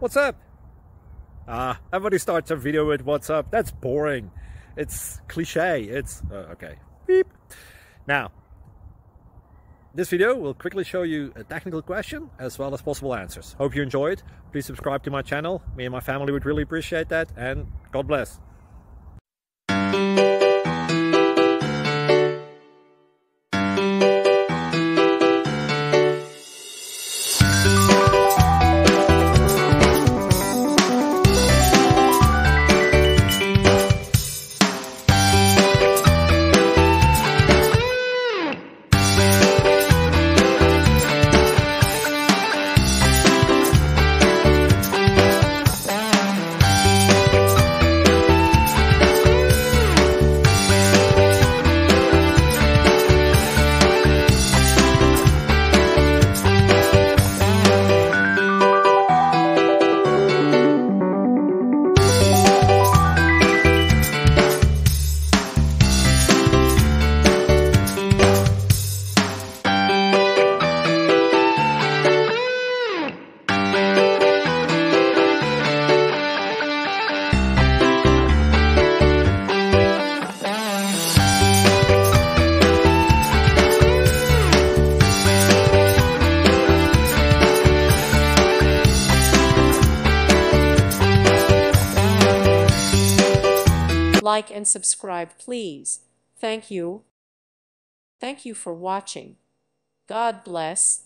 What's up? Everybody starts a video with what's up. That's boring. It's cliche. It's okay. Beep. Now, this video will quickly show you a technical question as well as possible answers. Hope you enjoyed. Please subscribe to my channel. Me and my family would really appreciate that, and God bless. Like and subscribe, please. Thank you. Thank you for watching. God bless.